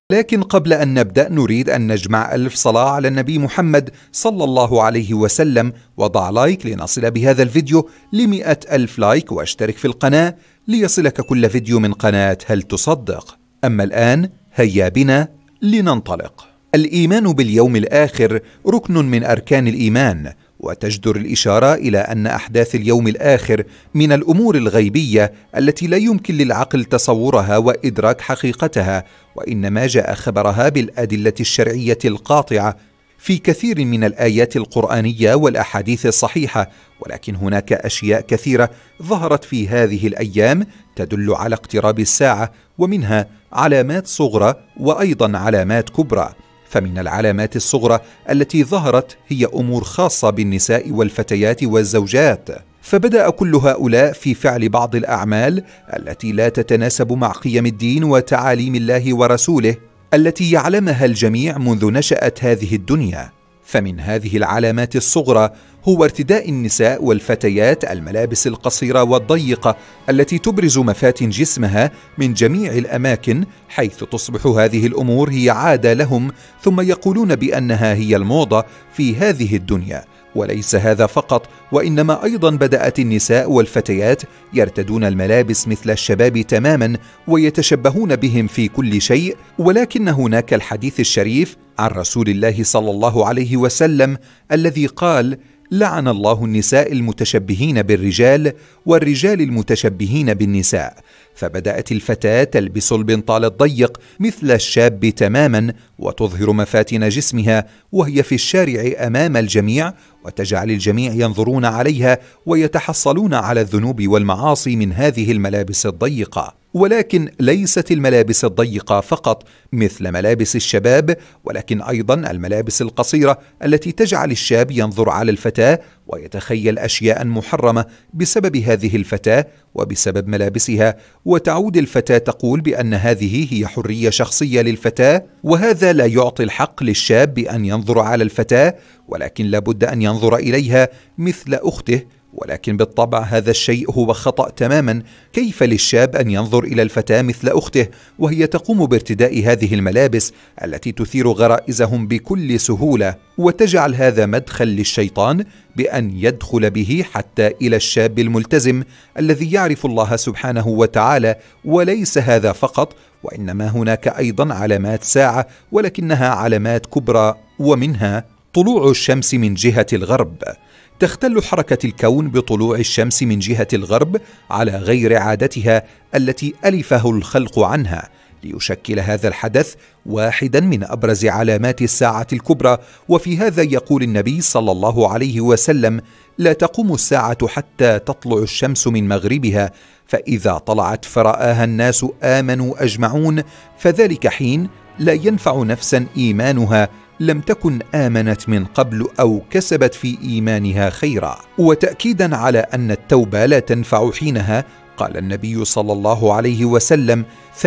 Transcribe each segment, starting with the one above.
لكن قبل أن نبدأ نريد أن نجمع 1000 صلاة على النبي محمد صلى الله عليه وسلم. وضع لايك لنصل بهذا الفيديو ل100,000 لايك، واشترك في القناة ليصلك كل فيديو من قناة هل تصدق. أما الآن هيا بنا لننطلق. الإيمان باليوم الآخر ركن من أركان الإيمان، وتجدر الإشارة إلى أن أحداث اليوم الآخر من الأمور الغيبية التي لا يمكن للعقل تصورها وإدراك حقيقتها، وإنما جاء خبرها بالأدلة الشرعية القاطعة في كثير من الآيات القرآنية والأحاديث الصحيحة. ولكن هناك أشياء كثيرة ظهرت في هذه الأيام تدل على اقتراب الساعة، ومنها علامات صغرى وأيضا علامات كبرى. فمن العلامات الصغرى التي ظهرت هي أمور خاصة بالنساء والفتيات والزوجات، فبدأ كل هؤلاء في فعل بعض الأعمال التي لا تتناسب مع قيم الدين وتعاليم الله ورسوله التي يعلمها الجميع منذ نشأت هذه الدنيا. فمن هذه العلامات الصغرى هو ارتداء النساء والفتيات الملابس القصيرة والضيقة التي تبرز مفاتن جسمها من جميع الأماكن، حيث تصبح هذه الأمور هي عادة لهم، ثم يقولون بأنها هي الموضة في هذه الدنيا. وليس هذا فقط، وإنما أيضا بدأت النساء والفتيات يرتدون الملابس مثل الشباب تماما ويتشبهون بهم في كل شيء. ولكن هناك الحديث الشريف عن رسول الله صلى الله عليه وسلم الذي قال: لعن الله النساء المتشبهين بالرجال والرجال المتشبهين بالنساء. فبدأت الفتاة تلبس البنطال الضيق مثل الشاب تماما، وتظهر مفاتن جسمها وهي في الشارع أمام الجميع، وتجعل الجميع ينظرون عليها ويتحصلون على الذنوب والمعاصي من هذه الملابس الضيقة. ولكن ليست الملابس الضيقة فقط مثل ملابس الشباب، ولكن أيضا الملابس القصيرة التي تجعل الشاب ينظر على الفتاة ويتخيل أشياء محرمة بسبب هذه الفتاة وبسبب ملابسها، وتعود الفتاة تقول بأن هذه هي حرية شخصية للفتاة، وهذا لا يعطي الحق للشاب بأن ينظر على الفتاة، ولكن لابد أن ينظر إليها مثل أخته. ولكن بالطبع هذا الشيء هو خطأ تماما. كيف للشاب أن ينظر إلى الفتاة مثل أخته وهي تقوم بارتداء هذه الملابس التي تثير غرائزهم بكل سهولة، وتجعل هذا مدخل للشيطان بأن يدخل به حتى إلى الشاب الملتزم الذي يعرف الله سبحانه وتعالى. وليس هذا فقط، وإنما هناك أيضا علامات ساعة، ولكنها علامات كبرى، ومنها طلوع الشمس من جهة الغرب. تختل حركة الكون بطلوع الشمس من جهة الغرب على غير عادتها التي ألفه الخلق عنها، ليشكل هذا الحدث واحدا من أبرز علامات الساعة الكبرى. وفي هذا يقول النبي صلى الله عليه وسلم: لا تقوم الساعة حتى تطلع الشمس من مغربها، فإذا طلعت فرآها الناس آمنوا أجمعون، فذلك حين لا ينفع نفسا إيمانها لم تكن آمنت من قبل أو كسبت في إيمانها خيرا. وتأكيدا على أن التوبة لا تنفع حينها، قال النبي صلى الله عليه وسلم: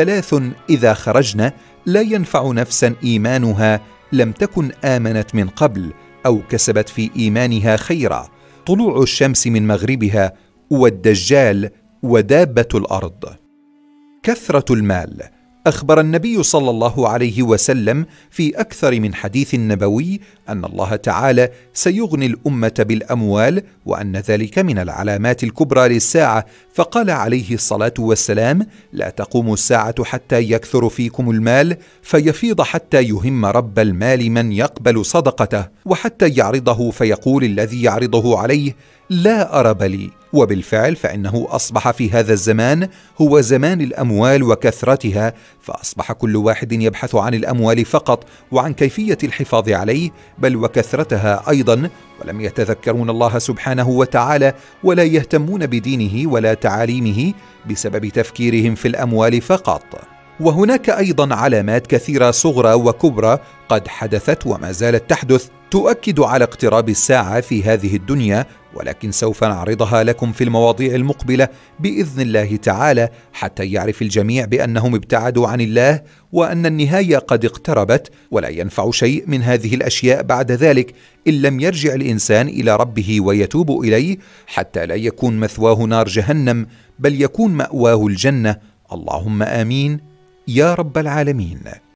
3 إذا خرجن لا ينفع نفسا إيمانها لم تكن آمنت من قبل أو كسبت في إيمانها خيرا: طلوع الشمس من مغربها، والدجال، ودابة الأرض. كثرة المال. أخبر النبي صلى الله عليه وسلم في أكثر من حديث نبوي أن الله تعالى سيغني الأمة بالأموال، وأن ذلك من العلامات الكبرى للساعة. فقال عليه الصلاة والسلام: لا تقوم الساعة حتى يكثر فيكم المال، فيفيض حتى يهم رب المال من يقبل صدقته، وحتى يعرضه فيقول الذي يعرضه عليه: لا أرب لي. وبالفعل فإنه أصبح في هذا الزمان هو زمان الأموال وكثرتها، فأصبح كل واحد يبحث عن الأموال فقط وعن كيفية الحفاظ عليه، بل وكثرتها أيضا، ولم يتذكرون الله سبحانه وتعالى ولا يهتمون بدينه ولا تعاليمه بسبب تفكيرهم في الأموال فقط. وهناك أيضا علامات كثيرة صغرى وكبرى قد حدثت وما زالت تحدث تؤكد على اقتراب الساعة في هذه الدنيا، ولكن سوف نعرضها لكم في المواضيع المقبلة بإذن الله تعالى، حتى يعرف الجميع بأنهم ابتعدوا عن الله وأن النهاية قد اقتربت، ولا ينفع شيء من هذه الأشياء بعد ذلك إن لم يرجع الإنسان إلى ربه ويتوب إليه، حتى لا يكون مثواه نار جهنم بل يكون مأواه الجنة. اللهم آمين يا رب العالمين.